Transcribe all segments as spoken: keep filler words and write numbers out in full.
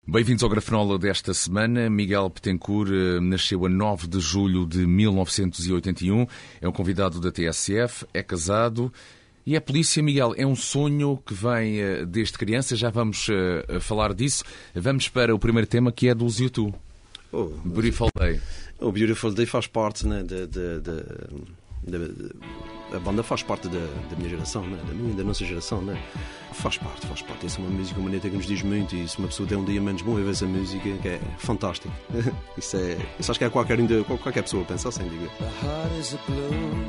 Bem-vindos ao Grafenola desta semana. Miguel Betancourt nasceu a nove de julho de mil novecentos e oitenta e um, é um convidado da T S F, é casado e é polícia. Miguel, é um sonho que vem desde criança, já vamos uh, falar disso. Vamos para o primeiro tema, que é dos U dois. Oh, Beautiful Day. O Beautiful Day faz parte, né, de, de, de, de, de, a banda faz parte da, da minha geração, né, da minha da nossa geração, né? Faz parte, faz parte. Essa é uma música, uma letra que nos diz muito, e se uma pessoa tem um dia menos bom, eu vejo essa música, que é fantástica. Isso é, isso acho que é qualquer, qualquer pessoa pensa assim, digo. The heart is a blue,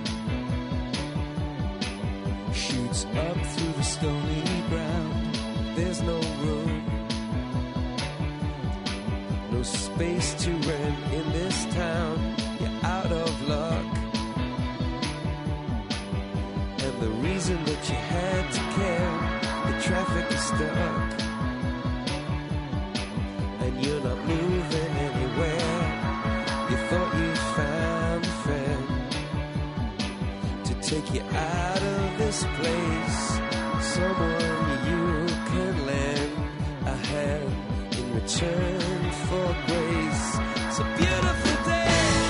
shoots up through the stony ground. There's no room, no space to rent in this town. You're out of luck, and the reason that you had to care, the traffic is stuck, and you're not moving anywhere. You thought you found a friend to take you out of this place, someone you can lend a hand in return for grace. It's a beautiful day.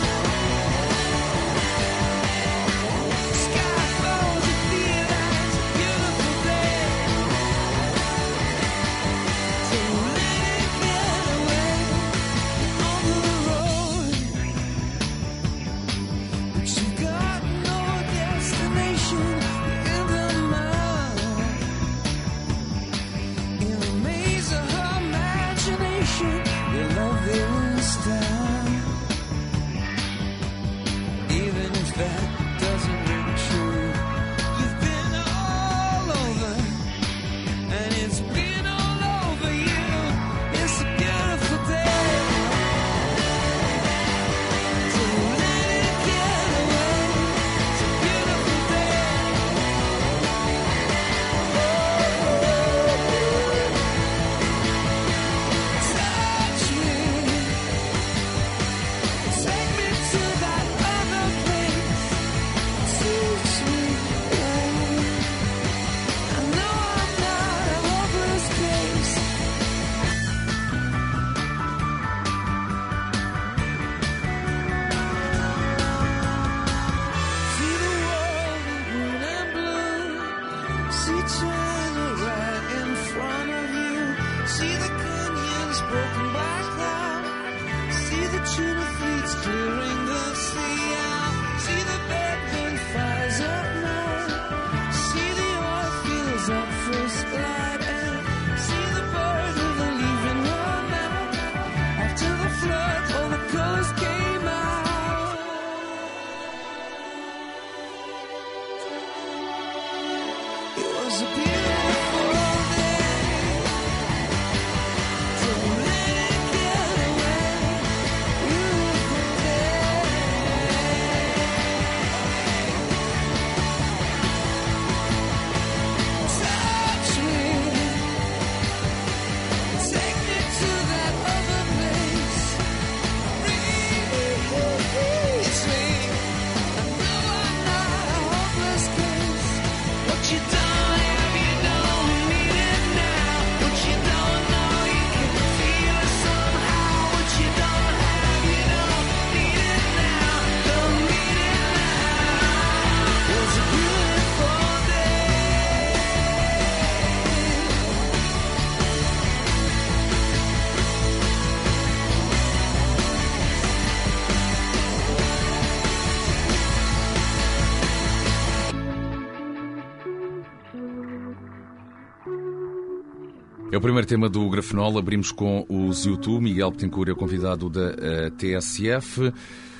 É o primeiro tema do Grafenola. Abrimos com os U dois. Miguel Betancourt é o convidado da uh, T S F.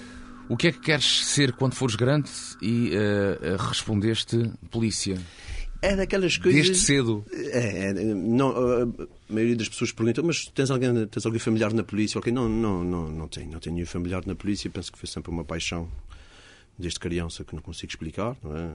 O que é que queres ser quando fores grande? E uh, respondeste polícia. É daquelas coisas... Desde cedo. É, é, não, a maioria das pessoas perguntam, mas tens alguém, tens alguém familiar na polícia? Ok, não, não, não, não tenho. Não tenho nenhum familiar na polícia. Penso que foi sempre uma paixão desde criança que não consigo explicar, não é?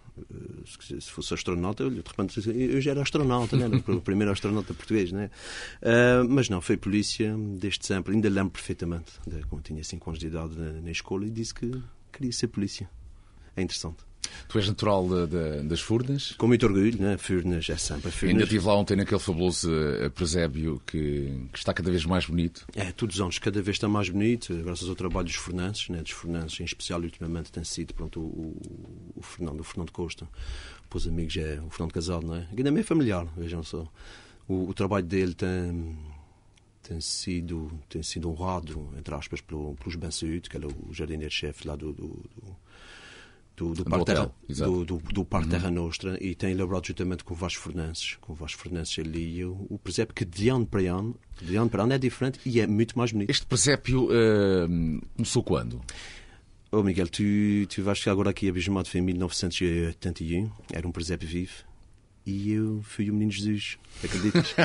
Se fosse astronauta, eu, de repente eu já era astronauta, não era? O primeiro astronauta português, não é? Uh, mas não, foi polícia desde sempre. Ainda lembro perfeitamente, quando tinha cinco anos de idade na, na escola, e disse que queria ser polícia. É interessante. Tu és natural de, de, das Furnas? Com muito orgulho, né? Furnas é sempre Furnas. Ainda estive lá ontem naquele fabuloso uh, presépio que, que está cada vez mais bonito. É, todos os anos cada vez está mais bonito, graças ao trabalho dos Fernandes, né? Dos Fernandes em especial, ultimamente tem sido pronto, o, o, Fernando, o Fernando Costa, para os amigos é o Fernando Casado, não é? Ainda é familiar, vejam só. O, o trabalho dele tem, tem, sido, tem sido honrado, entre aspas, pelo, pelos Ben-Saúd, que é o jardineiro-chefe lá do... do, do Do, do, Parque Terra, do, do, do Parque Terra Nostra, e tem elaborado juntamente com o Vasco Fernandes, com o Vasco Fernandes ali, o, o presépio que de ano para ano, de ano para ano é diferente e é muito mais bonito. Este presépio uh, começou quando? Oh Miguel, tu, tu vais chegar agora aqui abismado, foi em mil novecentos e oitenta e um, era um presépio vivo. E eu fui o Menino Jesus, acreditas?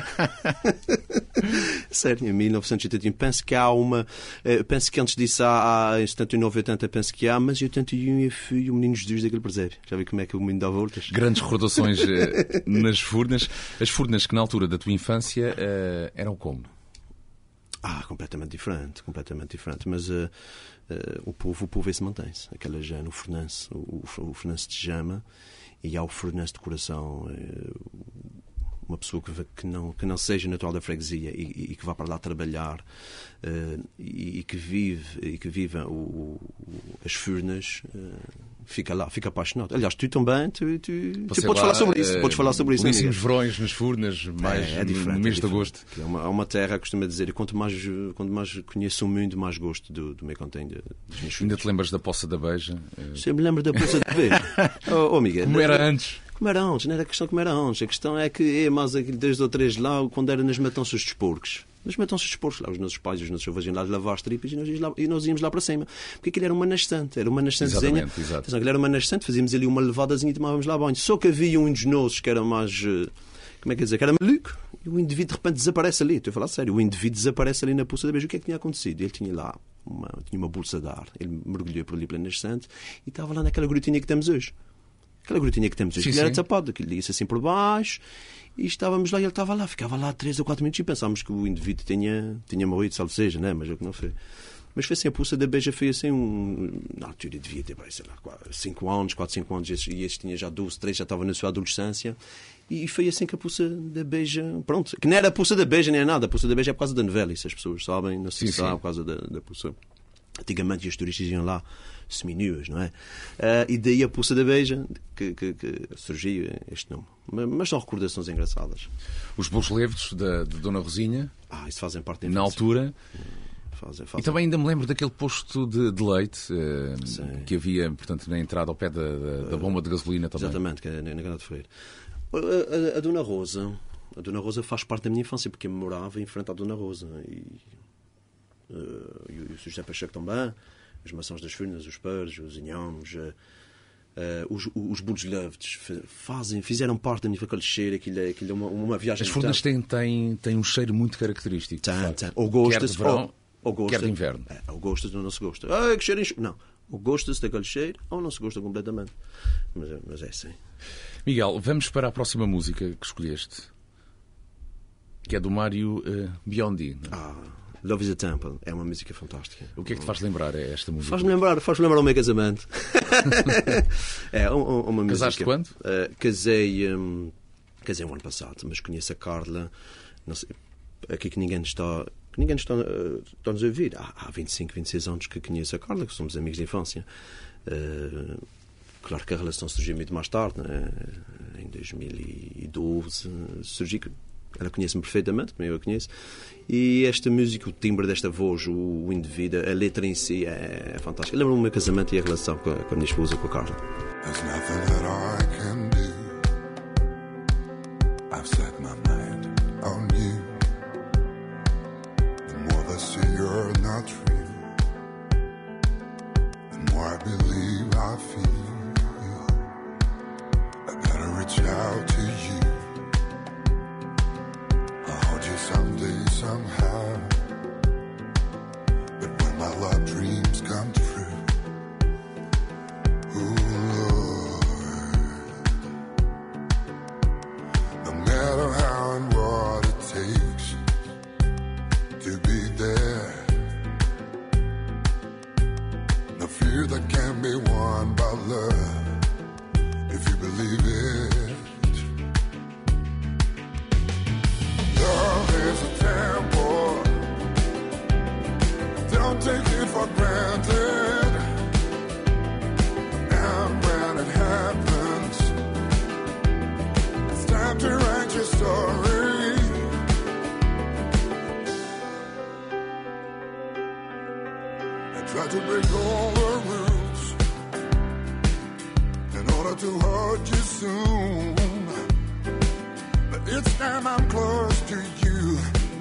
Sério, em mil novecentos e oitenta e um. Penso que há uma. Penso que antes disso, há, há em setenta e nove, oitenta, penso que há, mas em oitenta e um eu fui o Menino Jesus daquele presépio. Já vi como é que o menino dá voltas? Grandes recordações uh, nas Furnas. As Furnas que na altura da tua infância uh, eram como? Ah, completamente diferente, completamente diferente. Mas uh, uh, o povo, o povo esse mantém-se. Aquela já no Fernandes, o, o Fernandes de Jama. E há o Fernandes de coração, uma pessoa que, que, não, que não seja natural da freguesia e, e que vá para lá trabalhar uh, e, e que vive, e que viva o, o, as Furnas, uh, fica lá, fica apaixonado. Aliás, tu também, tu, tu, tu podes lá, falar sobre isso. Uh, podes falar sobre isso. Belíssimos verões nas Furnas, mais é, é diferente, no mês é de agosto. É uma, há uma terra, costumo dizer, e quanto mais, quanto mais conheço o mundo, mais gosto do, do meio que tenho das minhas Furnas. Ainda te lembras da Poça da Beija? Você me lembra da Poça da Beija? oh, oh, Miguel, como era antes? Como era antes, não era a questão como era antes. A questão é que é mais dois ou três lá, quando era nas matanças dos porcos. Nas matanças dos porcos, lá os nossos pais e os nossos avós iam lá lavar as tripas e nós, íamos lá, e nós íamos lá para cima. Porque aquilo era uma nascente, era uma nascentezinha. Exato. Aquilo era uma nascente, fazíamos ali uma levadazinha e tomávamos lá banho. Só que havia um dos nossos que era mais, como é que é dizer, que era maluco. E o indivíduo de repente desaparece ali. Estou a falar sério, o indivíduo desaparece ali na Poça da Beija. O que é que tinha acontecido? Ele tinha lá uma, tinha uma bolsa de ar. Ele mergulhou por ali pela nascente e estava lá naquela grutinha que temos hoje. Aquela grutinha que temos hoje, que era tapado, aquilo ia-se assim por baixo, e estávamos lá, e ele estava lá, ficava lá três ou quatro minutos, e pensámos que o indivíduo tinha, tinha morrido, salvo seja, né? Mas é o que não foi. Mas foi assim, a Poça da Beija foi assim, um, na altura devia ter, sei lá, cinco anos, quatro, cinco anos, e este tinha já doze, treze, já estava na sua adolescência, e foi assim que a Poça da Beija, pronto, que não era a Poça da Beija nem é nada, a Poça da Beija é por causa da novela, isso as pessoas sabem, não se sabe, por causa da, da Poça. Antigamente os turistas iam lá seminuas, não é? Uh, e daí a Poça da Beija que, que, que surgiu este nome. Mas são recordações engraçadas. Os bolos leves da, de Dona Rosinha, ah, isso fazem parte da na altura. Fazem, fazem. E também ainda me lembro daquele posto de, de leite uh, que havia, portanto, na entrada ao pé da, da, da bomba de gasolina também. Exatamente, que é na Grande Feira. A, a, a Dona Rosa, a Dona Rosa faz parte da minha infância porque eu morava em frente à Dona Rosa e Uh, e o José Pacheco também, as maçãs das Furnas, os pães, os inhamos, uh, uh, os, os bolos leves fazem, fizeram parte da minha aquele cheiro, aquilo, aquilo é uma, uma viagem. As Furnas têm, têm, têm um cheiro muito característico. Tem, tem. Ou gostas, quer de verão, ou, ou gosta, quer de inverno. É, ou gostas ou não se gosta. Ah, que cheiro, não. Ou gosta-se daquele cheiro ou não se gosta completamente. Mas, mas é assim. Miguel, vamos para a próxima música que escolheste, que é do Mário uh, Biondi. Ah. Love is a Temple é uma música fantástica. O que é que te faz lembrar esta música? Faz-me lembrar, faz-me lembrar o meu casamento. é uma, uma música. Casaste quando? Uh, casei, um, casei no ano passado, mas conheço a Carla. Não sei, aqui que ninguém está, que ninguém está, uh, está nos a ouvir. Há, há vinte e cinco, vinte e seis anos que conheço a Carla, que somos amigos de infância. Uh, claro que a relação surgiu muito mais tarde, né? Em dois mil e doze surgiu. Ela conhece-me perfeitamente, como eu a conheço. E esta música, o timbre desta voz, o, o indivíduo, a letra em si é, é fantástica. Lembro-me do meu casamento e a relação com a, com a minha esposa, com a Carla. There's nothing that I can do. I've set my mind on you. The more they say you're not real, the more I believe I feel. I gotta reach out to you. Someday, somehow. But when my love dreams come true, ooh, Lord, no matter how and what it takes to be there, no fear that can be won by love. Don't take it for granted. And when it happens, it's time to write your story. I tried to break all the rules in order to hold you soon. But each time I'm close to you,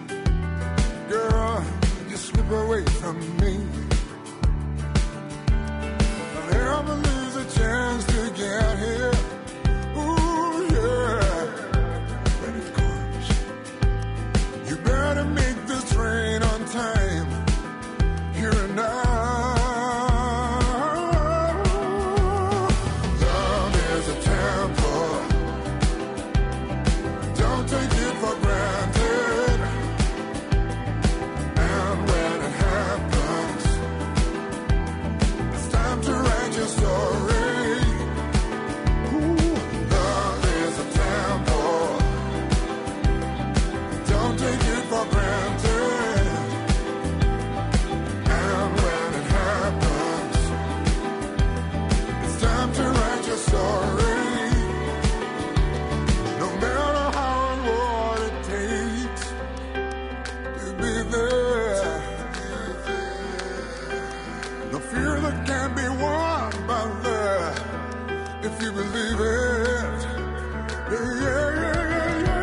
girl, you slip away from me. I'll never lose a chance to get here. Ooh, yeah. When it comes, you better make this train on time. Here and now. Love is a temple. Don't take it for granted. And when it happens, it's time to write your story. Ooh, love is a temple. Don't take it for granted. And when it happens, it's time to write your story. No matter how and what it takes to be there. No fear that can be won by love if you believe it. Yeah, yeah, yeah, yeah, yeah.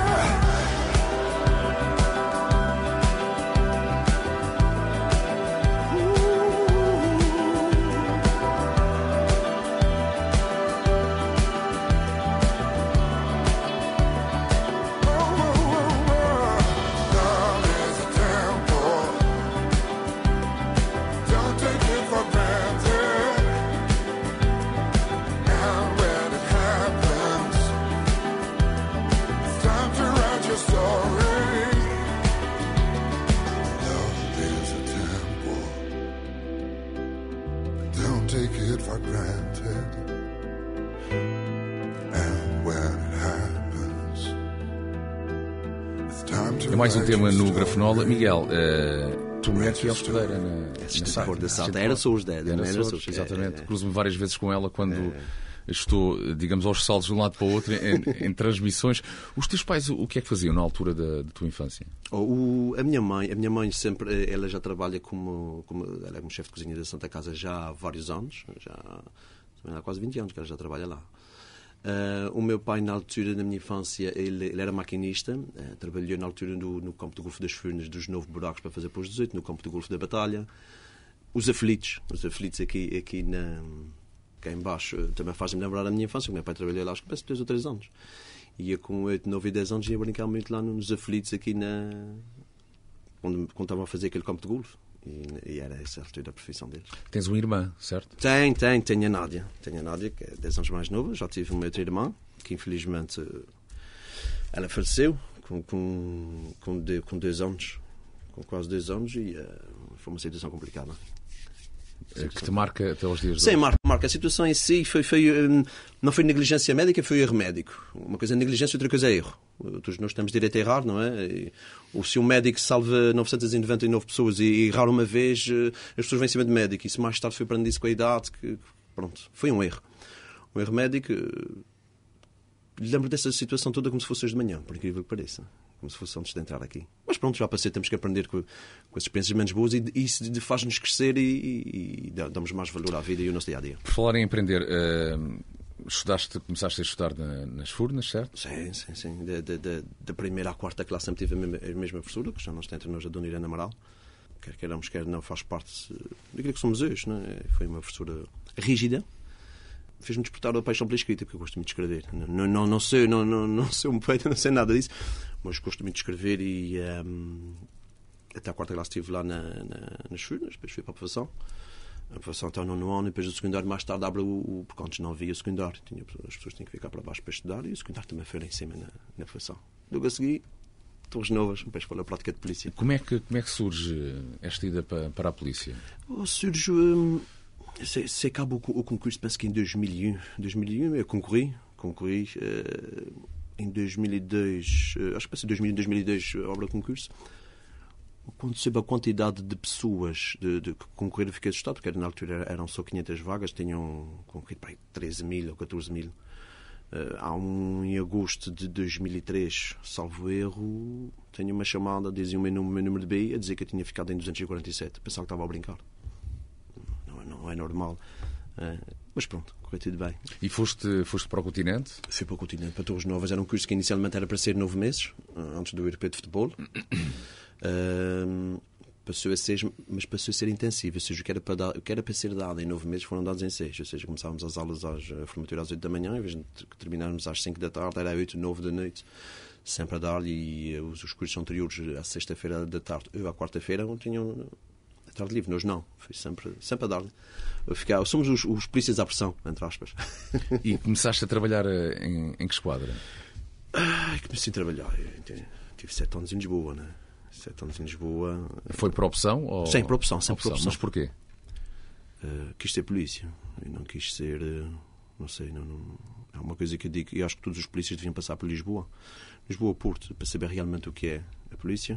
Love is a temple. Don't take it for granted. And when it happens, it's time to write your story. Love is a temple. Don't take it for granted. And when it happens, it's time to É mais um write tema your no story. Grafenola. Miguel, eh, tu mulher fiel escudeira na, na Assistente SAD. de cor da SAD. Assistente Era de Sous, era, Era não era Sous, Sous. exatamente. É, é. Cruzo-me várias vezes com ela quando estou, digamos, aos saltos de um lado para o outro em, em transmissões. Os teus pais, o que é que faziam na altura da, da tua infância? O, a minha mãe, a minha mãe sempre, ela já trabalha como, como ela é como chefe de cozinha da Santa Casa já há vários anos, já há quase vinte anos que ela já trabalha lá. Uh, o meu pai, na altura da minha infância, ele, ele era maquinista, uh, trabalhou na altura no, no campo de golfe das Furnas, dos nove buracos para fazer para os dezoito, no campo de golfe da Batalha. Os aflitos, os aflitos aqui, aqui na, cá em baixo, uh, também fazem-me lembrar a minha infância. O meu pai trabalhou lá, acho que penso dois ou três anos. Ia com oito, nove e dez anos ia brincar muito lá nos aflitos aqui na... Quando, quando estavam a fazer aquele campo de golfe. E, e era essa a altura da profissão deles. Tens uma irmã, certo? Tem, tem, tenho a Nádia. Tenho a Nádia, que é dez anos mais nova. Já tive uma outra irmã, que infelizmente ela faleceu com, com, com, de, com dois anos, com quase dois anos, e uh, foi uma situação complicada. Eh, Que te marca até aos dias de Sim, hoje. marca, marca. A situação em si foi, foi, hum, não foi negligência médica, foi erro médico. Uma coisa é negligência, outra coisa é erro. Todos nós temos direito a errar, não é? E, ou se um médico salva novecentas e noventa e nove pessoas e, e errar uma vez, as pessoas vêm em cima do médico. Isso mais tarde foi aprendido isso com a idade. Que, pronto, foi um erro. Um erro médico. Lembro dessa situação toda como se fosse hoje de manhã, por incrível que pareça. Como se fosse antes de entrar aqui. Mas pronto, já passei, temos que aprender com, com as experiências menos boas e, e isso faz-nos crescer e, e, e damos mais valor à vida e ao nosso dia-a-dia. Por falar em aprender, uh, estudaste, começaste a estudar na, nas Furnas, certo? Sim, sim, sim. Da, da, da, da primeira à quarta classe sempre tive a mesma, a mesma professora, que já não está entre nós, a Dona Irene Amaral. Quer queiramos, quer não, faz parte daquilo que somos hoje. Não é? Foi uma professora rígida. Fez-me despertar a paixão pela escrita, porque eu gosto muito de escrever. Não, não, não, sei, não, não, não sei um poeta, não sei nada disso, mas gosto muito de escrever e um, até a quarta classe estive lá na, na, nas Furnas, depois fui para a aprovação. A aprovação até o nono ano, e depois do secundário mais tarde abre o, o porque antes não havia o secundário. Tinha, as pessoas tinham que ficar para baixo para estudar e o secundário também foi lá em cima na, na aprovação. Logo a seguir, Torres Novas, depois foi a prática de polícia. Como é que, como é que surge esta ida para, para a polícia? Oh, surge... Hum, C'est, c'est acaba o, o concurso, penso que em dois mil e um. dois mil e um eu concorri, concorri uh, em dois mil e dois, uh, acho que penso em dois mil e um, dois mil e dois, obra o concurso. quando soube a quantidade de pessoas de, de, que concorreram, fiquei assustado, porque na altura eram só quinhentas vagas, tinham concorrido para aí treze mil ou catorze mil. Uh, há um em agosto de dois mil e três, salvo erro, tenho uma chamada, dizia o meu número, meu número de B I, a dizer que eu tinha ficado em duzentos e quarenta e sete. Pensava que estava a brincar. Não, não é normal. Uh, mas pronto, correu tudo bem. E foste, foste para o continente? Fui para o continente, para Torres Novas. Era um curso que inicialmente era para ser nove meses, antes do europeu de futebol. Uh, passou a ser, mas passou a ser intensivo. Ou seja, o que era para, dar, o que era para ser dado em nove meses foram dados em seis. Ou seja, começávamos as aulas às, a formatura às oito da manhã, em vez de terminarmos às cinco da tarde, era às oito, nove da noite, sempre a dar. E os, os cursos anteriores, à sexta-feira da tarde ou à quarta-feira, não tinham a tarde livre. Nós não. Foi sempre, sempre a dar. Ficar, somos os, os polícias à pressão, entre aspas. E começaste a trabalhar em, em que esquadra? Ai, comecei a trabalhar. Eu tive sete anos em Lisboa, né? Sete anos em Lisboa. Foi por opção? Ou... Sem por opção, sem opção. por opção. Mas porquê? Uh, quis ser polícia. Eu não quis ser. Uh, não sei. Não, não, é uma coisa que eu digo. E acho que todos os polícias deviam passar por Lisboa. Lisboa-Porto, para saber realmente o que é a polícia.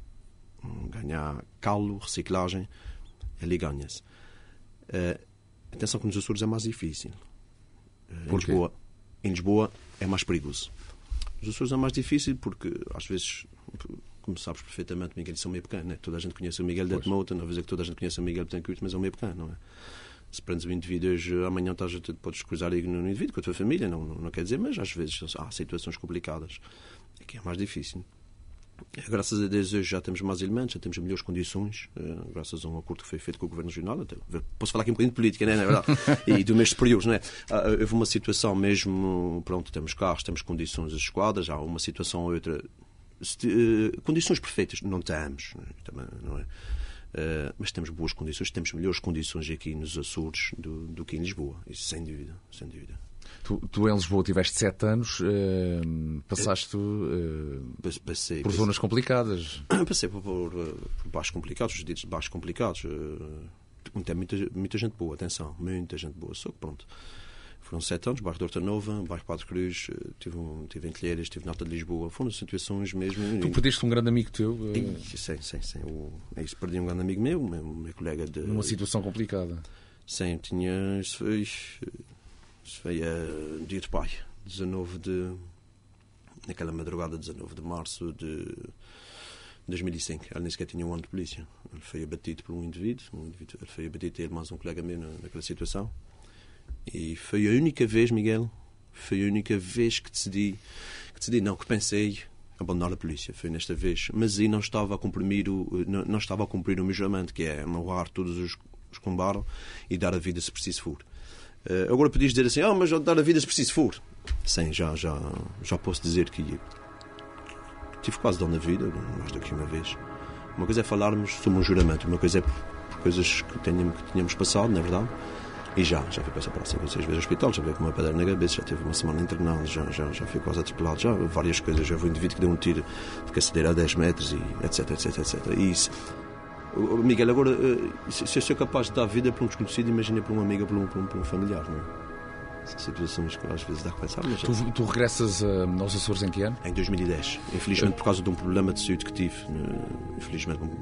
Um, ganhar calo, reciclagem. Ali ganha-se. Uh, atenção que nos Açores é mais difícil. Uh, em, Lisboa, em Lisboa é mais perigoso. Nos Açores é mais difícil porque, às vezes. Como sabes perfeitamente, Miguel, são meio pequeno, né? Toda a gente conhece o Miguel de Atmota, não é que toda a gente conhece o Miguel Betancourt, mas é um meio pequeno, não é? Se prendes um indivíduo hoje, amanhã estás, podes cruzar aí no indivíduo com a tua família, não, não, não quer dizer, mas às vezes há situações complicadas. Aqui é mais difícil. Graças a Deus hoje já temos mais elementos, já temos melhores condições, uh, graças a um acordo que foi feito com o Governo Regional. Até, posso falar aqui um bocadinho de política, não é, não é verdade? E do mês superiores, não é? Uh, houve uma situação mesmo, pronto, temos carros, temos condições, as esquadras, há uma situação ou outra. Uh, condições perfeitas não temos, também, não é? Uh, mas temos boas condições, temos melhores condições aqui nos Açores do, do que em Lisboa, isso sem dúvida, sem dúvida. Tu, tu em Lisboa tiveste sete anos, uh, passaste uh, passei, por passei, zonas complicadas. Passei por, por, por baixos complicados, os ditos de baixos complicados. Uh, muita, muita, muita gente boa, atenção, muita gente boa, só que pronto. Foram sete anos, bairro de Horta Nova, bairro Padre Cruz, tive, um, tive em Telheiras, estive na Alta de Lisboa. Foram situações mesmo... Tu perdeste um grande amigo teu? Uh... E, sim, sim, sim. O, é isso, perdi um grande amigo meu, meu, meu colega de... Numa situação complicada. Sim, tinha... Isso foi, isso foi uh, dia de pai, dezanove de... Naquela madrugada, dezanove de março de dois mil e cinco. Ele nem sequer tinha um ano de polícia. Ele foi abatido por um indivíduo. Um indivíduo ele foi abatido, ele mais um colega meu naquela situação. E foi a única vez, Miguel, foi a única vez que decidi, que decidi, não, que pensei abandonar a polícia. Foi nesta vez. Mas aí não estava a cumprir o, não, não estava a cumprir o meu juramento, que é honrar todos os, os que combaram e dar a vida se preciso for. Uh, agora podias dizer assim, ah, mas dar a vida se preciso for. Sim, já, já, já posso dizer que tive quase dando a vida, mais do que uma vez. Uma coisa é falarmos sobre um juramento, uma coisa é por coisas que, tenham, que tínhamos passado, não é verdade? E já, já fui passar para cinco ou seis vezes ao hospital, já veio com uma pedra na cabeça, já teve uma semana internado, já, já, já fui quase atropelado, já várias coisas, já foi um indivíduo que deu um tiro de caçadeira a dez metros, e etc, etc, etcétera. E isso, Miguel, agora, se eu sou capaz de dar vida para um desconhecido, imagina para um amigo ou para um, para um, para um familiar, não é? São situações que às vezes dá que pensar, mas... Tu, tu regressas uh, aos Açores em que ano? Em dois mil e dez. Infelizmente, por causa de um problema de saúde que tive. Uh, infelizmente, um,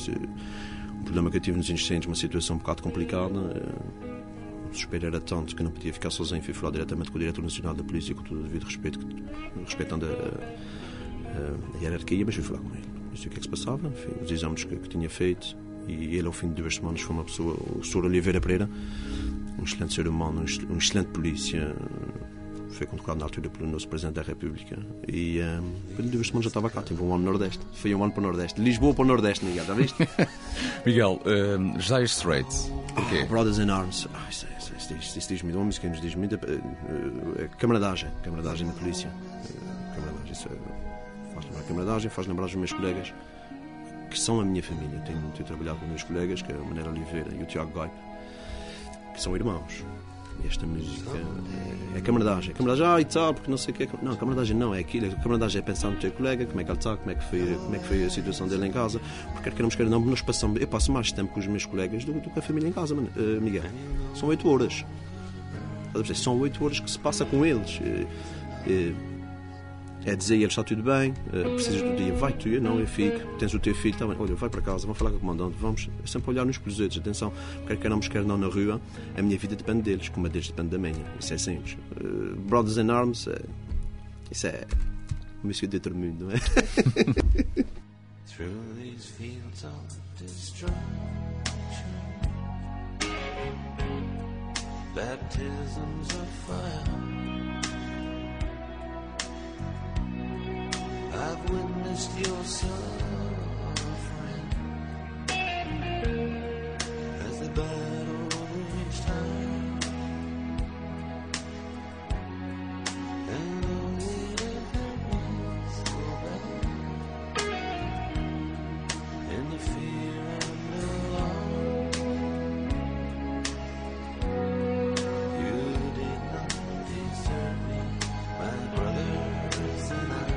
um problema que eu tive nos incêndios, uma situação um bocado complicada. Uh, o desespero era tanto que não podia ficar sozinho. Fui falar diretamente com o Diretor Nacional da Polícia, com todo o devido respeito, respeitando a, a, a hierarquia, mas fui falar com ele. Não sei o que é que se passava, os exames que, que tinha feito, e ele, ao fim de duas semanas, foi uma pessoa, o senhor Oliveira Pereira, um excelente ser humano, um excelente polícia, foi condecorado na altura pelo nosso Presidente da República, e um, depois de duas semanas já estava cá, tive um ano no Nordeste, foi um ano para o Nordeste, Lisboa para o Nordeste, Miguel, já viste? Miguel, uh, Dire Straits, porquê? Oh, Brothers in Arms, oh, isso, isso, isso, isso, isso diz-me, uma música que nos diz muito, uh, uh, camaradagem, camaradagem na polícia, uh, camaradagem, isso é, faz lembrar a camaradagem, faz lembrar os meus colegas, que são a minha família, tenho, tenho trabalhado com os meus colegas, que é o Maneiro Oliveira e o Tiago Gaipe, que são irmãos. E esta música é, é camaradagem. Camaradagem, ah, e tal, porque não sei o que é. Não, camaradagem não é aquilo. A camaradagem é pensar no teu colega, como é que ele está, como é que foi, como é que foi a situação dele em casa. Porque queremos querer não, nós passamos, eu passo mais tempo com os meus colegas do, do que a família em casa, uh, Miguel. São oito horas. São oito horas que se passa com eles. Uh, uh, É dizer a eles, está tudo bem, uh, precisas do dia, vai tu, eu não, eu fico, tens o teu filho, tá bem, olha, vai para casa, vamos falar com o comandante, vamos é sempre olhar uns pelos outros, atenção, quer queiramos, quer não na rua, a minha vida depende deles, como a deles depende da minha, isso é simples. Uh, Brothers in Arms, uh, isso é o Monsieur Determined, não é? Through these fields of destruction, baptisms of fire, I've witnessed your suffering as the battle reached high, and though it hurt so bad, in the fear and the alarm, you did not desert me, my brothers and I.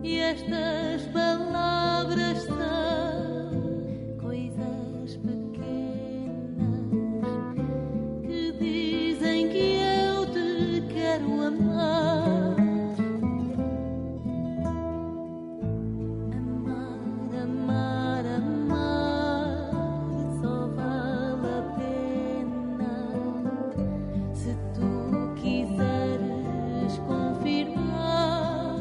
E estas palavras são coisas pequenas que dizem que eu te quero amar. Amar, amar, amar só vale a pena se tu quiseres confirmar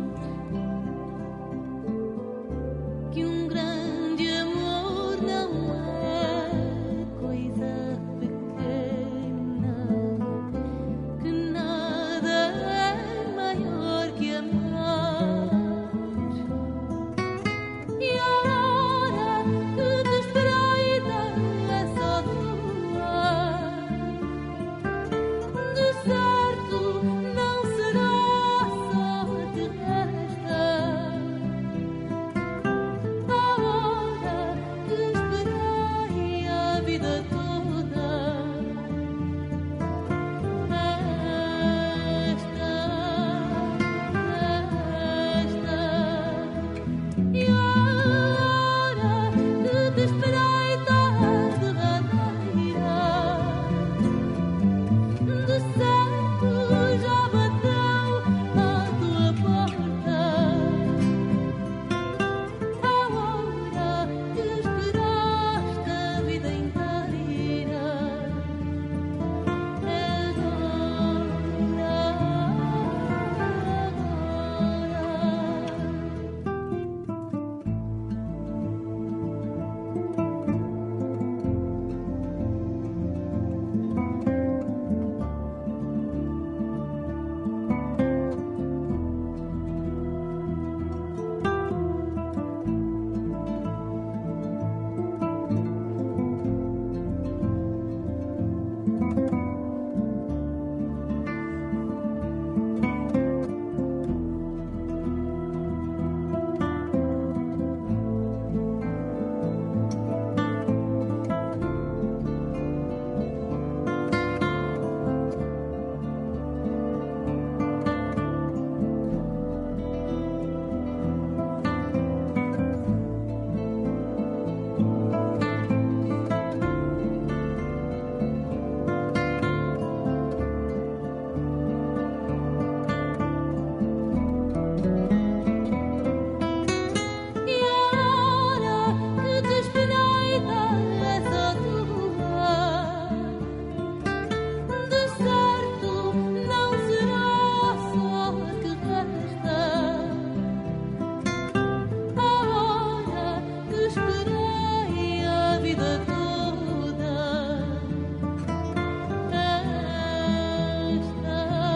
que um grande amor não é coisa pequena, que nada é maior que amar. E a hora que te espreita é só tua. De certo não será só de resta. A hora que esperei a vida toda. Esta, esta. E a hora que te espreita derradeira. De certo já bateu à tua porta. A hora que esperaste a vida inteira. É agora, e a hora que te espreita é só tua. De certo não será só que resta. A hora que esperei a vida toda. Esta,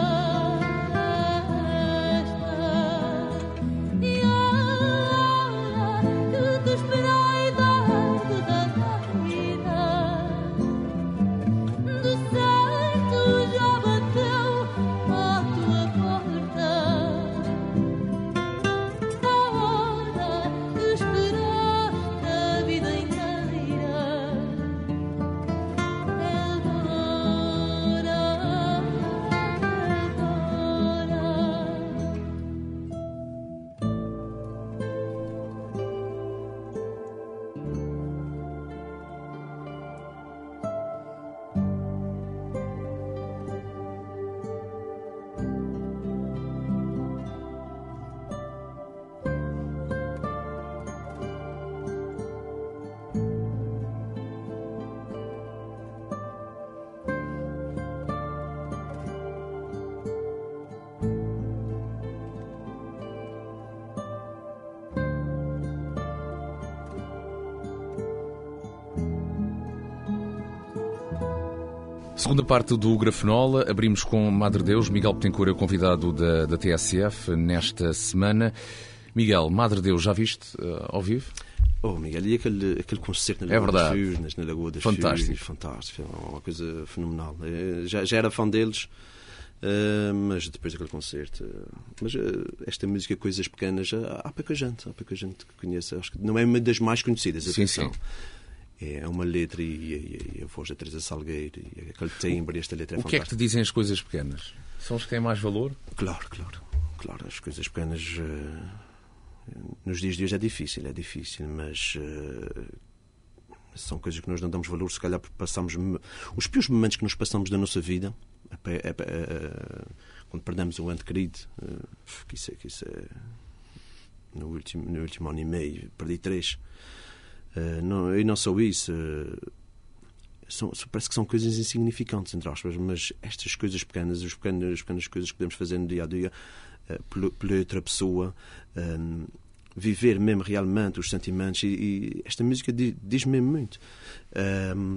esta. E a hora que te espreita derradeira. De certo já bateu à tua porta. A hora que esperaste a vida inteira. É agora, Segunda parte do Grafenola, abrimos com Madre Deus. Miguel Betancourt é o convidado da, da T S F nesta semana. Miguel, Madre Deus, já viste uh, ao vivo? Oh, Miguel, e aquele, aquele concerto na É Lagoa das verdade. Furnas, na Lagoa das Fantástico. Furnas, fantástico, é uma coisa fenomenal. Eh, Já, já era fã deles, eh, mas depois daquele concerto. eh, Mas eh, esta música, Coisas Pequenas, já há pouca gente, há pouca gente que conhece. Acho que não é uma das mais conhecidas. Sim, atenção. sim. É uma letra e, e, e a voz da Teresa Salgueiro e aquele timbre, esta letra é O que é que te fantástica. dizem as coisas pequenas? São as que têm mais valor? Claro, claro, claro. As coisas pequenas. eh, Nos dias de hoje é difícil, é difícil, mas uh, são coisas que nós não damos valor. Se calhar passamos os piores momentos que nós passamos da nossa vida, é, é, é, quando perdemos um ente querido, uh, que isso é, que isso é no, último, no último ano e meio, perdi três. Uh, não, e não só isso, uh, são, parece que são coisas insignificantes, entre aspas, mas estas coisas pequenas, as pequenas, as pequenas coisas que podemos fazer no dia a dia, uh, pela, pela outra pessoa. Um, viver mesmo realmente os sentimentos, e, e esta música diz-me muito. Um,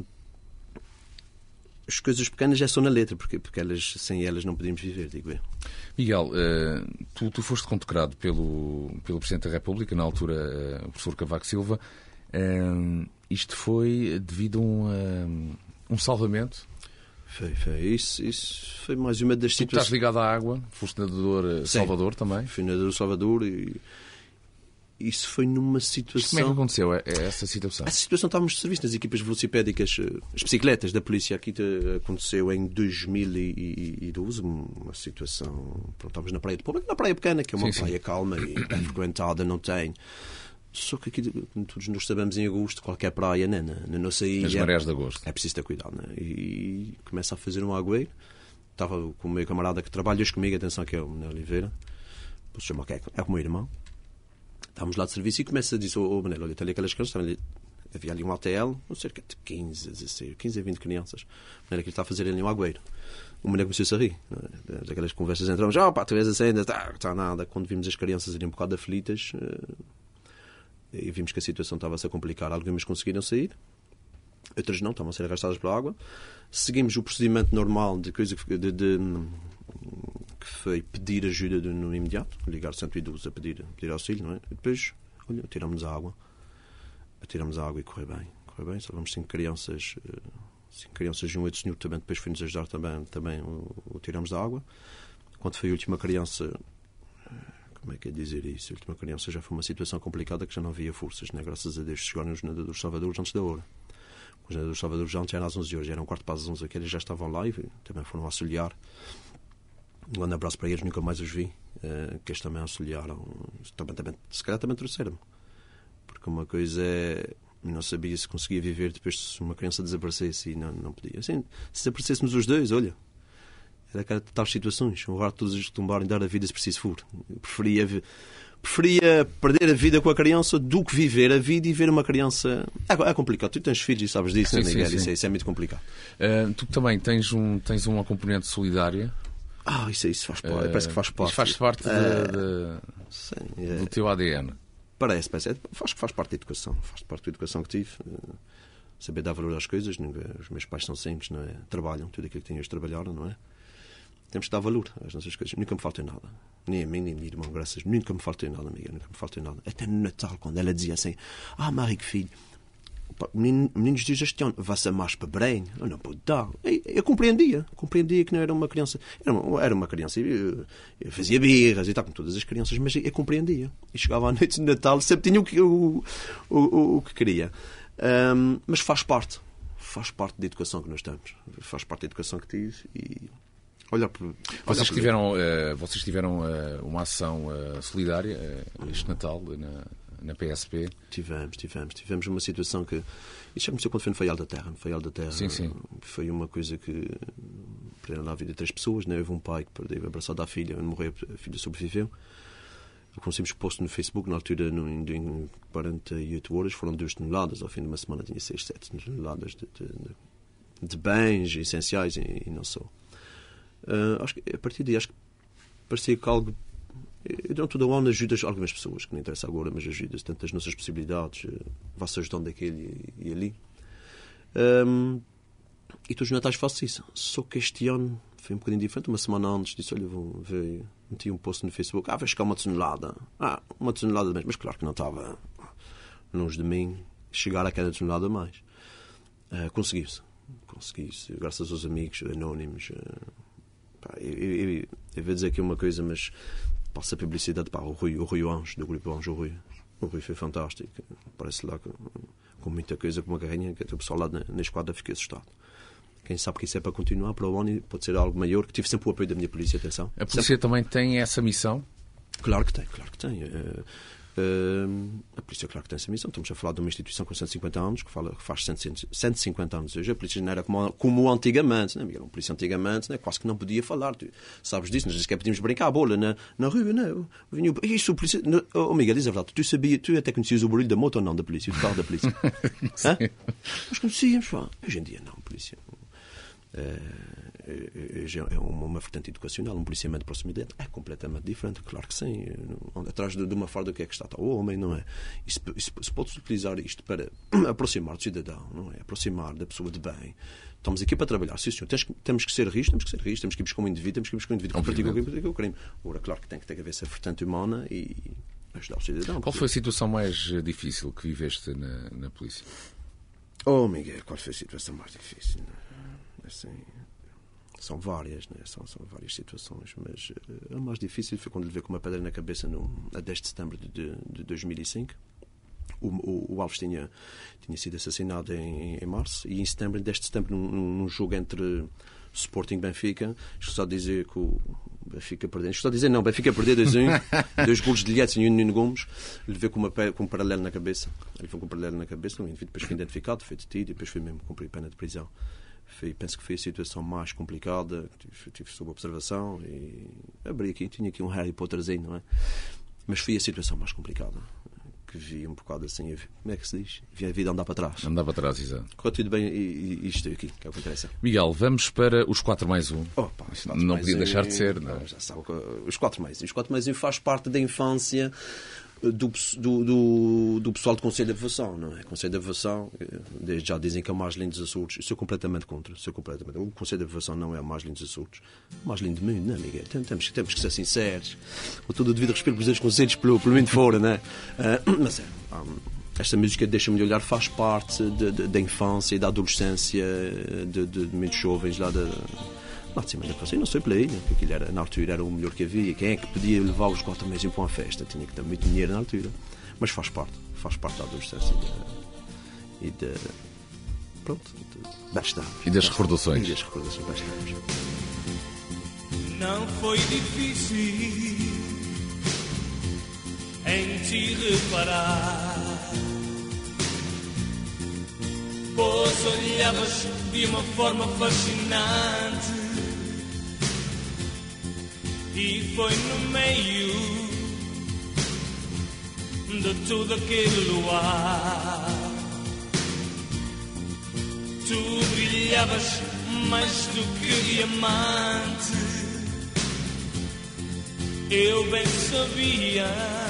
as coisas pequenas já são na letra, porque, porque elas, sem elas não podíamos viver, digo eu. Miguel, uh, tu, tu foste condecorado pelo, pelo Presidente da República, na altura uh, o professor Cavaco Silva. Uh, isto foi devido a um, uh, um salvamento? Foi, foi. Isso, isso foi mais uma das tu situações... estás ligado à água, foste nadador uh, Salvador também? Fui nadador Salvador e... Isso foi numa situação... Como é que aconteceu essa situação? Essa situação estávamos de serviço nas equipas velocipédicas, as bicicletas da polícia. Aqui aconteceu em dois mil e doze, uma situação... Pronto, estávamos na Praia de Público, na Praia Pequena, que é uma sim, praia sim. calma e bem frequentada, não tem... Só que aqui, todos nós sabemos, em agosto, qualquer praia, né, na, na nossa ilha... As marés de agosto. É preciso ter cuidado, né? E começa a fazer um agueiro. Estava com o meu camarada que trabalha hoje comigo, atenção, que é o Manuel Oliveira. Posso chamar que é, é o meu irmão. Estávamos lá de serviço e começa a dizer: Ô oh, Manel, olha, está ali aquelas crianças. Ali, havia ali um A T L, cerca de quinze, dezesseis, quinze a vinte crianças. Manel, que ele está a fazer ali um agueiro. O Manel começou-se a rir. Daquelas conversas entramos: ó, oh, pá, tu vês a ainda, está tá nada. Quando vimos as crianças ali um bocado aflitas, uh, e vimos que a situação estava-se a complicar. Algumas conseguiram sair, outras não, estavam a ser arrastadas pela água. Seguimos o procedimento normal de coisa de, de, de que foi pedir ajuda de, no imediato, ligar cento e doze a pedir, pedir auxílio, não é? E depois, olha, atiramos a água, atiramos a água e correu bem, correu bem, salvamos cinco crianças, cinco crianças e um outro senhor também depois foi-nos ajudar também, também o, o tiramos da água. Quando foi a última criança, como é que é dizer isso? A última criança já foi uma situação complicada que já não havia forças, né? Graças a Deus chegaram os nadadores salvadores antes da hora. Os nadadores salvadores já antes eram às onze horas, eram um quarto para as onze, aqueles já estavam lá e também foram auxiliar. Um grande abraço para eles, nunca mais os vi, uh, que eles também auxiliaram. Também, também, se calhar também trouxeram-me. Porque uma coisa é... Eu não sabia se conseguia viver depois se uma criança desaparecesse e não, não podia. Assim, se desaparecêssemos os dois, olha, era aquela de tais situações. Honrar todos os que tombarem, dar a vida se preciso for. Eu preferia, preferia perder a vida com a criança do que viver a vida e ver uma criança... É, é complicado. Tu tens filhos e sabes disso, sim, né, Miguel? Sim, sim. Isso, é, isso é muito complicado. Uh, tu também tens, um, tens uma componente solidária. Ah, isso, isso faz parte. Uh, parece que faz parte. Isso faz parte de, uh, de, sim, é. do teu A D N. Parece, parece. É, faz, faz parte da educação. Faz parte da educação que tive. Uh, saber dar valor às coisas. Nunca, os meus pais são simples, não é? Trabalham. Tudo aquilo que têm hoje trabalharam, não é? Temos que dar valor às nossas coisas. Nunca me faltou nada. Nem a mim, nem a minha irmã, graças. Nunca me faltou nada, amiga. Nunca me faltou nada. Até no Natal, quando ela dizia assim: Ah, Marie, que filho, meninos diz este ano, vá-se mais para Belém. Eu não pude dar. Eu, eu compreendia. Compreendia que não era uma criança. Era uma, era uma criança. Eu, eu fazia birras e tal, como todas as crianças, mas eu, eu compreendia. E chegava à noite de Natal, sempre tinha o que, o, o, o, o que queria. Um, mas faz parte. Faz parte da educação que nós temos. Faz parte da educação que tive e... Olha, por, vocês, tiveram, uh, vocês tiveram uh, uma ação uh, solidária uh, este Natal na, na P S P? Tivemos, tivemos. Tivemos uma situação que... Isso já começou quando foi no Faial da Terra. No Faial da Terra sim, sim. Foi uma coisa que perderam lá a vida de três pessoas. Né? Houve um pai que perdeu abraçado à filha, morreu, a filha sobreviveu. Conseguimos posto no Facebook, na altura, no, em quarenta e oito horas, foram duas toneladas. Ao fim de uma semana tinha seis, sete toneladas de, de, de, de bens essenciais e, e não só. Uh, acho que a partir daí acho que parecia que algo. Eu não toda a onda ajudas algumas pessoas, que não interessa agora, mas ajudas tanto as nossas possibilidades, uh, vá-se ajudando aquele e, e ali. Um, e todos os natais faço isso. Só que este ano foi um bocadinho diferente. Uma semana antes disse: Olha, vou ver. Meti um post no Facebook: Ah, vais ficar uma tonelada. Ah, uma tonelada mesmo. Mas claro que não estava longe de mim chegar àquela tonelada a mais. Uh, conseguiu-se. Conseguiu-se. Graças aos amigos anónimos. Uh, Eu, eu, eu vou dizer aqui uma coisa, mas passa a publicidade para o Rui, o Rui Anjo, do grupo Anjo Rui. O Rui foi fantástico. Parece lá com, com muita coisa, com uma carrinha, que o pessoal lá na, na esquadra fica assustado. Quem sabe que isso é para continuar para o ano, pode ser algo maior, que tive sempre o apoio da minha polícia, atenção. A polícia sempre... também tem essa missão? Claro que tem, claro que tem. Uh, Uh, a polícia, claro que tem essa missão. Estamos a falar de uma instituição com cento e cinquenta anos, que, fala, que faz cento e cinquenta anos hoje. A polícia não era como, como antigamente, né? Era uma polícia antigamente, né? Quase que não podia falar. Tu sabes disso, nós sequer podíamos brincar a bola na, na rua, não. Vinha, isso, a polícia. Oh, Miguel, diz a verdade, tu sabia, tu até conhecias o barulho da moto ou não da polícia, do carro da polícia? Nós conhecíamos, pá. Hoje em dia não, a polícia. Uh, é uma, uma vertente educacional, um policiamento de proximidade é completamente diferente, claro que sim. Atrás de, de uma farda, o que é que está? Está o homem, não é? E se, se, se pode utilizar isto para aproximar do cidadão, não é? Aproximar da pessoa de bem. Estamos aqui para trabalhar, sim, senhor. Temos, temos que ser rijos, temos que ser rijos, temos que ir buscar um indivíduo, temos que ir buscar um indivíduo que pratica o crime. Agora, claro que tem que ter a ver essa vertente humana e ajudar o cidadão. Qual foi a situação mais difícil que viveste na, na polícia? Oh, Miguel, qual foi a situação mais difícil? Assim, são várias, né? são, são várias situações, mas uh, a mais difícil foi quando levei com uma pedra na cabeça no, a dez de setembro de, de, de dois mil e cinco. O, o, o Alves tinha, tinha sido assassinado em, em março e em setembro, em dez de setembro, num, num jogo entre Sporting e Benfica, estou só a dizer que o Benfica perdeu. Estou a dizer não, Benfica perdeu dois a um, dois golos de Lietzen e um de Nuno Gomes. Levei com, uma, com um paralelo na cabeça. Ele foi com um paralelo na cabeça, um indivíduo depois foi identificado, foi detido e depois foi mesmo cumprir pena de prisão. Foi, penso que foi a situação mais complicada, tive, tive sob observação e abri aqui, tinha aqui um Harry Potterzinho, não é? Mas foi a situação mais complicada, que vi um bocado assim, como é que se diz? Vi a vida andar para trás. Andar para trás, exato. Correu tudo bem e, e isto aqui, que é o que interessa. Miguel, vamos para os quatro mais um. Oh, pá, os quatro não mais podia um, deixar de ser, não é? Já sabe, os quatro mais um. Os quatro mais um faz parte da infância Do, do, do, do pessoal do Conselho de Aviação, não é? Conselho de Aviação, desde já dizem que é o mais lindo dos Açores. Eu sou completamente contra. Sou completamente... O Conselho de Aviação não é o mais lindo dos Açores. O mais lindo do mundo, não é, Miguel? Temos, temos que ser sinceros. Com todo o devido respeito pelos conselhos pelo, pelo mundo fora, não é? Uh, mas é. Um, esta música Deixa-me Olhar faz parte de, de, da infância e da adolescência de, de, de muitos jovens lá da. Lá de cima da praça, eu não sei pela ilha, porque aquilo era, na altura era o melhor que havia. Quem é que podia levar os quatro meses para uma festa? Tinha que ter muito dinheiro na altura. Mas faz parte, faz parte da adolescência e da. E da pronto, de, bastante. E das recordações. E das recordações, bastante. Não foi difícil em te reparar, pois olhavas de uma forma fascinante. E foi no meio de todo aquele luar, tu brilhavas mais do que diamante. Eu bem sabia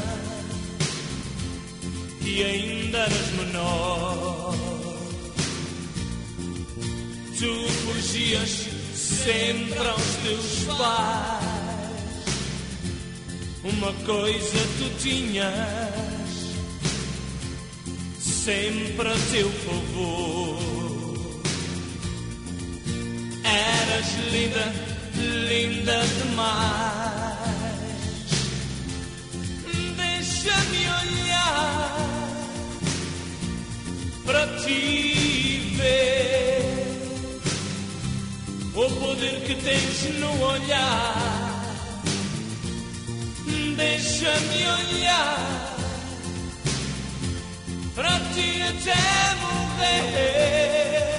que ainda eras menor. Tu fugias sempre aos teus pais. Uma coisa tu tinhas sempre a teu favor. Eras linda, linda demais. Deixa-me olhar para ti ver o poder que tens no olhar. Deixa-me olhar para ti até morrer.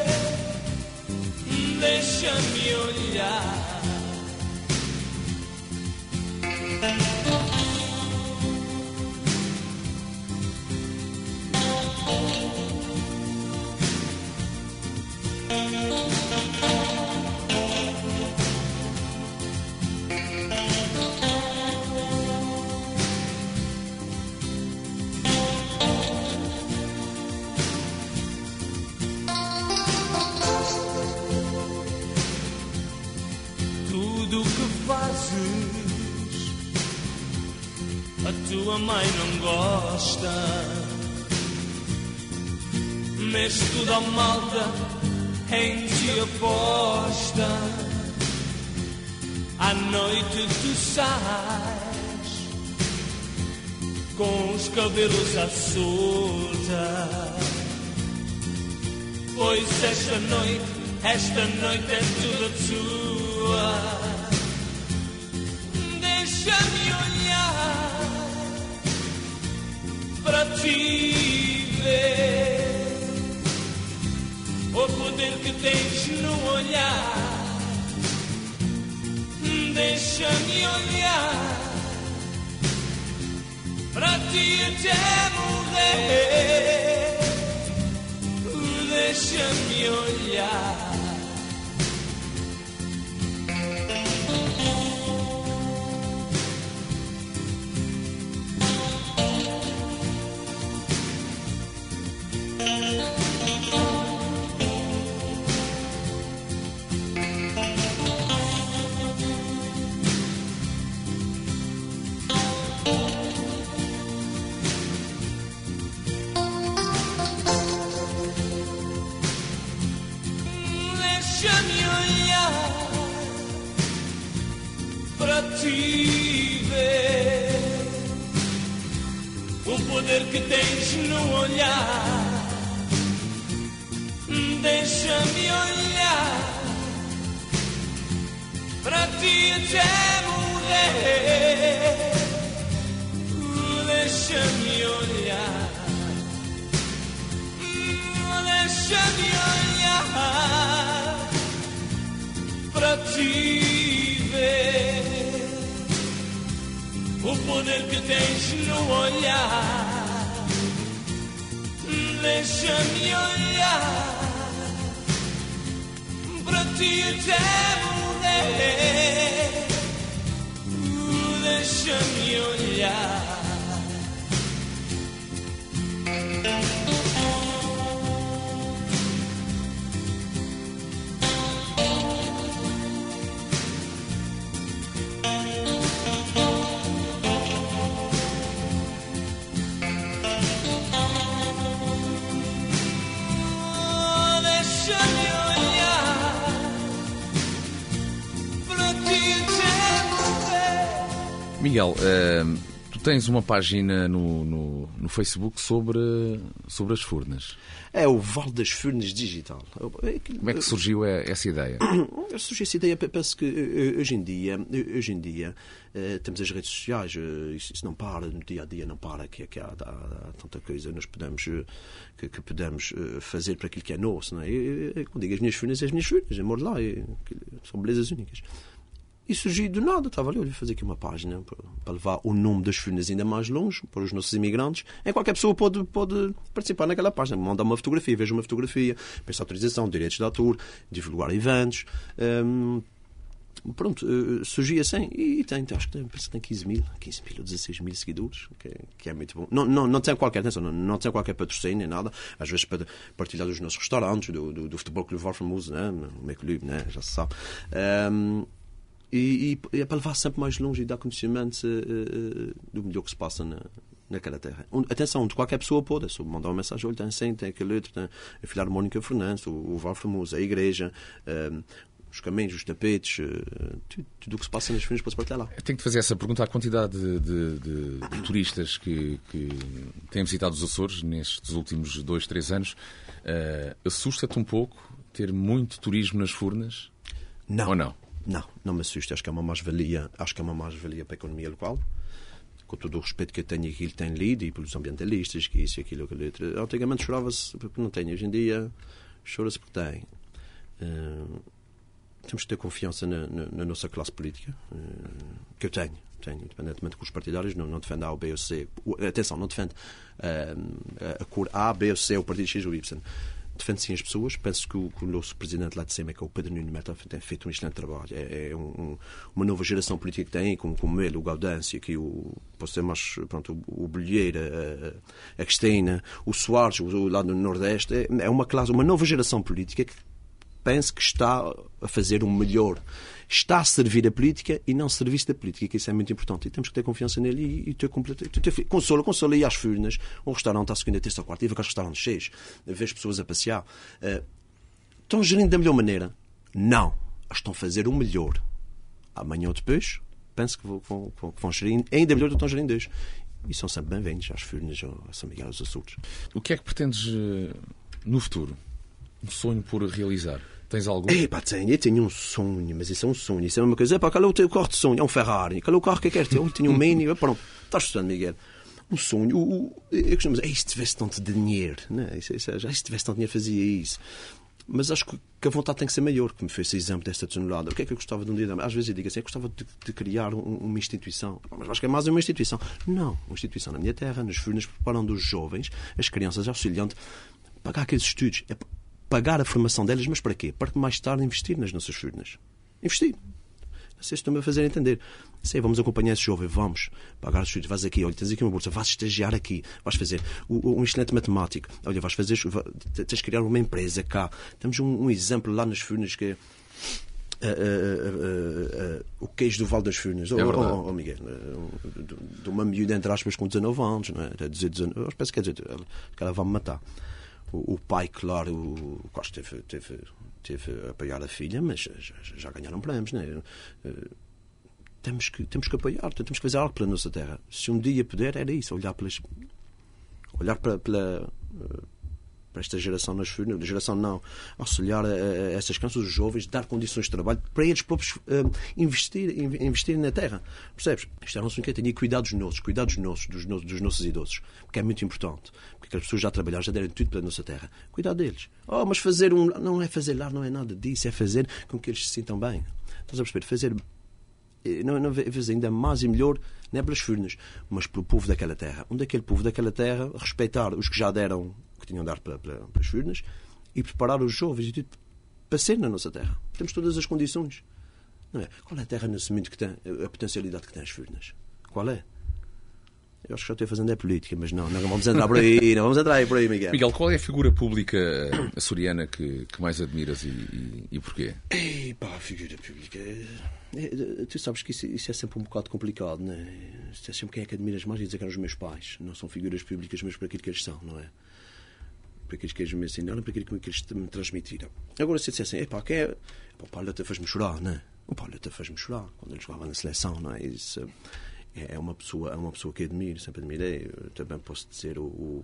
Deixa-me olhar. Tudo o que fazes, a tua mãe não gosta, mas toda a malta em ti aposta. À noite tu sais com os cabelos à solta, pois esta noite, esta noite é toda tua. Deixa-me olhar te ver. O poder que tens no olhar, deixa-me olhar para ti até morrer. Deixa-me olhar. Deixa-me olhar para te ver. O poder que tens no olhar, deixa-me olhar para ti até morrer. Deixa-me olhar, deixa-me olhar para te ver. O poder que tens no olhar, deixa-me olhar para ti até morrer. Deixa-me olhar. Miguel, uh, tu tens uma página no, no, no Facebook sobre, sobre as Furnas. É o Vale das Furnas Digital. Como é que surgiu essa ideia? Surgiu essa ideia, penso que hoje em dia, hoje em dia temos as redes sociais, isso não para, no dia a dia não para, que, que há, há, há tanta coisa nós podemos, que, que podemos fazer para aquilo que é nosso. Não é? Eu, quando digo as minhas Furnas, as minhas Furnas, eu moro lá, e, são belezas únicas. E surgiu do nada, estava ali, eu ia fazer aqui uma página para, para levar o nome das Furnas ainda mais longe, para os nossos imigrantes. E qualquer pessoa pode, pode participar naquela página, mandar uma fotografia, veja uma fotografia, peça autorização, direitos de autor, divulgar eventos. Hum, pronto, uh, surgiu assim, e tem, acho que tem, parece que tem quinze mil, quinze mil ou dezesseis mil seguidores, que, que é muito bom. Não, não, não tem qualquer atenção, não, não tem qualquer patrocínio nem nada, às vezes para partilhar dos nossos restaurantes, do, do, do Futebol Clube Warfamuso, né? O meu clube, né? Já se sabe. Um, E, e é para levar sempre mais longe e dar conhecimento uh, do melhor que se passa na, naquela terra. Um, atenção, de qualquer pessoa pode. É só mandar uma mensagem, olha, tem assim, tem aquele outro, tem a Filarmónica Fernandes, o, o Val Famoso, a igreja, uh, os caminhos, os tapetes, uh, tudo, tudo o que se passa nas Furnas pode-se partilhar lá. Eu tenho que fazer essa pergunta à quantidade de, de, de, de turistas que, que têm visitado os Açores nestes últimos dois, três anos. Uh, assusta-te um pouco ter muito turismo nas Furnas? Não. Ou não? Não, não me assusta. Acho que é uma mais-valia, acho que é uma mais-valia para a economia local. Com todo o respeito que eu tenho aquilo que tem lido e pelos ambientalistas, que isso e aquilo, aquilo outro. Antigamente chorava-se porque não tem. Hoje em dia chora-se porque tem. Uh, temos que ter confiança na, na, na nossa classe política, uh, que eu tenho. Tenho, independentemente que os partidários não, não defendem A ou B ou C. Atenção, não defende uh, a cor A, B ou C, o partido X ou Y. Defende sim as pessoas. Penso que o, que o nosso presidente lá de cima, que é o Pedro Nuno Melo, tem feito um excelente trabalho. É, é um, um, uma nova geração política que tem, como, como ele, o Gaudêncio, que o, pode ser mais, pronto, o, o Bolheira, a, a Cristina, o Soares, o, lá no Nordeste. É, é uma classe, uma nova geração política que penso que está a fazer o melhor. Está a servir a política e não serviço da política, que isso é muito importante. E temos que ter confiança nele e, e ter completo. Consola, consola e às Furnas, um restaurante à segunda, terça ou quarta, e ver aqueles restaurantes cheios, ver as pessoas a passear. Uh, estão gerindo da melhor maneira? Não. Estão a fazer o melhor. Amanhã ou depois, penso que vão, vão, vão gerir ainda melhor do que estão gerindo hoje. E são sempre bem-vindos às Furnas, a São Miguel, aos Açores. O que é que pretendes no futuro? Um sonho por realizar? Tens algum? É, pá, tenho, eu tenho um sonho, mas isso é um sonho, isso é uma coisa. É pá, qual é o teu carro de sonho? É um Ferrari. Qual é o carro que queres ter? Eu tenho um Mini, pronto, estás estudando, Miguel. um sonho. O, o, eu costumo dizer, se tivesse tanto dinheiro, né? isso, isso, já, se tivesse tanto dinheiro, fazia isso. Mas acho que a vontade tem que ser maior, que me fez esse exemplo desta tonelada. O que é que eu gostava de um dia? Às vezes eu digo assim, eu gostava de, de criar um, uma instituição. Mas acho que é mais uma instituição. Não, uma instituição na minha terra, nas Furnas, preparando os jovens, as crianças, auxiliando, pagar aqueles estudos. É pagar a formação delas, mas para quê? Para que mais tarde investir nas nossas Furnas. Investir. Não sei se estou-me a fazer entender. Sei, vamos acompanhar esse jovem, vamos pagar os estudos, vais aqui, olha, tens aqui uma bolsa, vais estagiar aqui, vais fazer um excelente matemático, olha, vais fazer, tens de criar uma empresa cá. Temos um, um exemplo lá nas Furnas que é uh, uh, uh, uh, uh, o queijo do Vale das Furnas. É verdade. Oh, oh, oh, Miguel, uh, de, de uma miúda, entre aspas, com dezanove anos, não é? dizer, dezanove, eu penso que é dizer, que ela vai-me matar. O, o pai, claro, o, quase teve, teve, teve a apoiar a filha, mas já, já ganharam prémios, não é? Uh, Temos que, temos que apoiar, temos que fazer algo pela nossa terra. Se um dia puder, era isso, olhar, pelas, olhar para, pela, para esta geração nas Furnas, geração não, auxiliar a, a essas crianças, os jovens, dar condições de trabalho para eles próprios uh, investir, investir na terra. Percebes? Isto era um sonho que eu tinha, cuidar dos nossos, cuidar dos nossos, dos, nossos, dos nossos idosos, porque é muito importante, porque as pessoas já trabalharam, já deram tudo pela nossa terra. Cuidar deles. Oh, mas fazer um, não é fazer lá, não é nada disso, é fazer com que eles se sintam bem. Estás a perceber? Fazer não, não fazer ainda mais e melhor, não é pelas Furnas, mas pelo povo daquela terra. Onde aquele povo daquela terra respeitar os que já deram, que tinham de dar para, para, para as Furnas, e preparar os jovens e tudo para ser na nossa terra. Temos todas as condições. Não é? Qual é a terra nesse momento que tem a potencialidade que tem as Furnas? Qual é? Eu acho que já estou fazendo é política, mas não, não vamos entrar por aí, não vamos entrar aí por aí, Miguel. Miguel, qual é a figura pública açoriana que, que mais admiras e, e, e porquê? Ei, pá, a figura pública. É, tu sabes que isso, isso é sempre um bocado complicado, não é? É sempre quem é que admiras mais e dizer que eram os meus pais. Não são figuras públicas, mas para aquilo que eles são, não é? Para aquilo que eles me ensinaram, para aquilo que eles me transmitiram. Agora, se eu dissesse assim, pá, quem é? Pá, o Paulo até faz-me chorar, não é? O Paulo até faz-me chorar quando ele jogava na seleção, não é? Isso. É uma pessoa, é uma pessoa que admiro, sempre admirei. Eu também posso dizer o, o,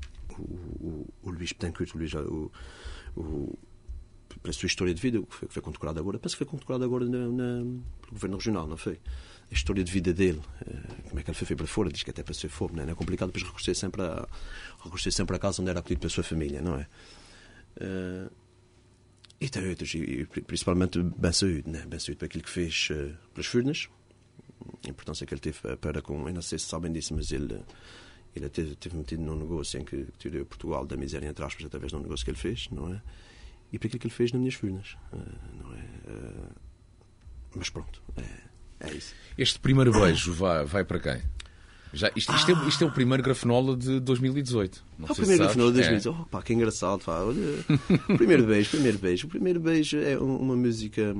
o, o Luís Betancourt, o Luís, o, o, pela sua história de vida, que foi, que foi condecorado agora, penso que foi condecorado agora na, na, pelo Governo Regional, não foi? A história de vida dele, como é que ele foi feito para fora, diz que até para ser fome, não é? Não é complicado, depois regressei sempre a, regressei sempre a casa onde era acolhido pela sua família, não é? Uh, e tem outros, e, principalmente bem saúde, né? Bem saúde para aquilo que fez uh, pelas Furnas. A importância que ele teve para com, eu não sei se sabem disso, mas ele, ele teve, teve metido num negócio em que tirou Portugal da miséria, entre aspas, através de um negócio que ele fez, não é? E para aquilo que ele fez nas minhas Furnas, não é? Mas pronto, é, é isso. Este primeiro beijo vai, vai para quem? Já, isto, isto, ah. é, isto é o primeiro grafenola de dois mil e dezoito. Não ah, o sei primeiro se grafenola de dois mil e dezoito. É. Oh, pá, que engraçado, pá. Olha, primeiro beijo, primeiro beijo. O primeiro beijo é uma música.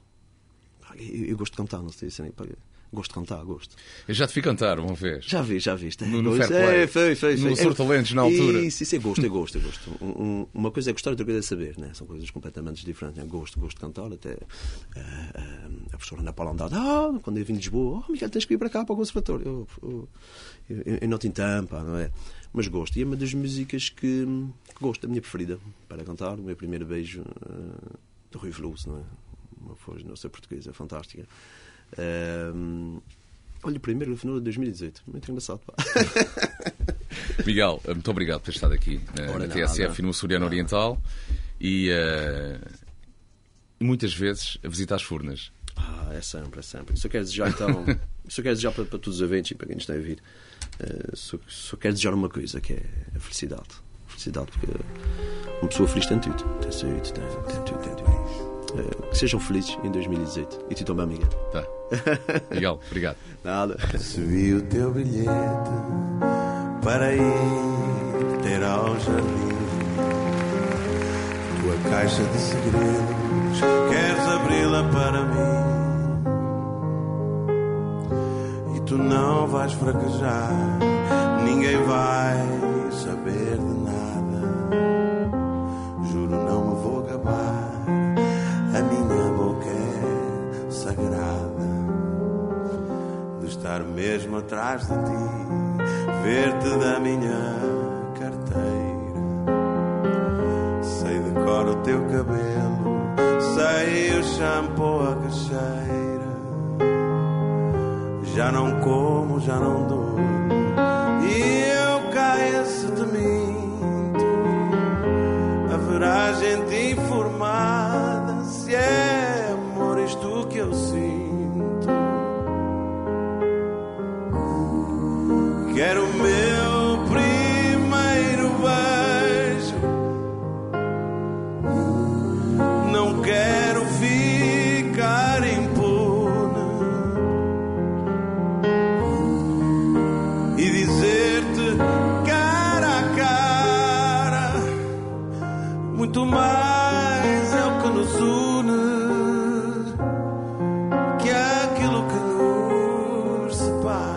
Eu, eu gosto de cantar, não sei se nem paga. Gosto de cantar, gosto. Eu já te vi cantar uma vez. Já vi, já viste. No, no Fair Play. É, foi, foi, foi. No Sortalentos, na altura. Isso, isso é gosto, é gosto, é gosto. Um, um, uma coisa é gostar, outra coisa é saber, né? São coisas completamente diferentes. É gosto, gosto de cantar. Até uh, uh, a professora Ana Paula Andrade, ah, quando eu vim de Lisboa, oh, Miguel, tens que ir para cá, para o conservatório. Eu, eu, eu, eu não tenho tampa, não é? Mas gosto. E é uma das músicas que, que gosto, a minha preferida para cantar. O meu primeiro beijo uh, do Rui Veloso, não é? Uma voz nossa portuguesa fantástica. Uh, Olha, o primeiro no final de dois mil e dezoito. Muito engraçado, pá. Miguel, muito obrigado por ter estado aqui na, Ora, na T S F e no Açoriano Oriental. E uh, muitas vezes a visitar as Furnas. Ah, é sempre, é sempre. Só quero desejar, então... só quero desejar para, para todos os eventos e para quem nos está a ouvir. Uh, só, só quero desejar uma coisa, que é a felicidade. Felicidade, porque uma pessoa feliz tem tudo. Tem saúde, tem, tem tudo, tem tudo. Uh, que sejam felizes em dois mil e dezoito. E tu também, Miguel. Tá. Miguel, obrigado. Nada. Recebi o teu bilhete para ir ter ao jardim. Tua caixa de segredos, queres abri-la para mim? E tu não vais fraquejar, ninguém vai saber de nada. Juro, não me vou gabar, a minha boca é sagrada. De estar mesmo atrás de ti, ver-te da minha carteira. Sei de cor o teu cabelo, sei o shampoo, a cacheira. Já não como, já não durmo, e totalmente informada se é amor isto que eu sinto. Quero o meu primeiro beijo, não quero ficar impune e dizer-te cara a cara, muito mais é o que nos une que aquilo que nos separa.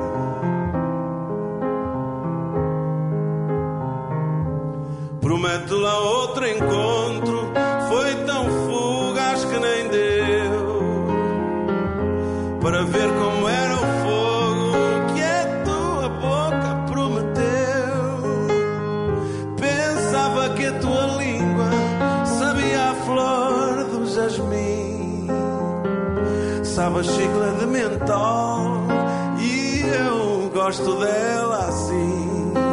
Prometo lá outro encontro, foi tão fugaz que nem deu para ver como era o fogo que a tua boca prometeu. Pensava que a tua língua sabia a flor do jasmim, sabe a xícara de mentol, e eu gosto dela assim.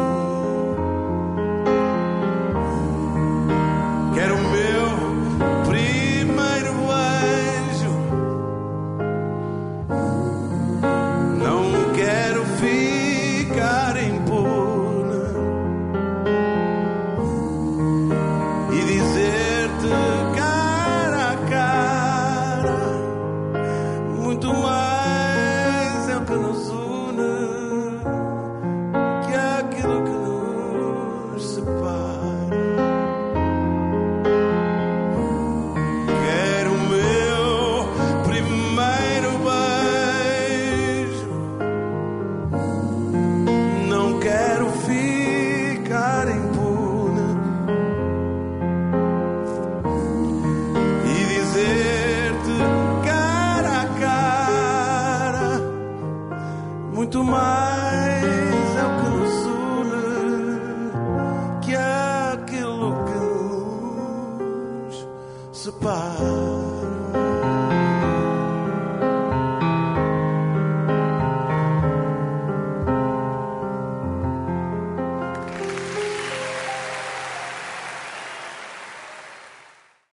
Quero o meu primeiro beijo, não quero ficar impune e dizer-te cara a cara, muito mais é o que nos une que aquilo que nos separa. Muito mais é o que nos une que aquilo que nos separa.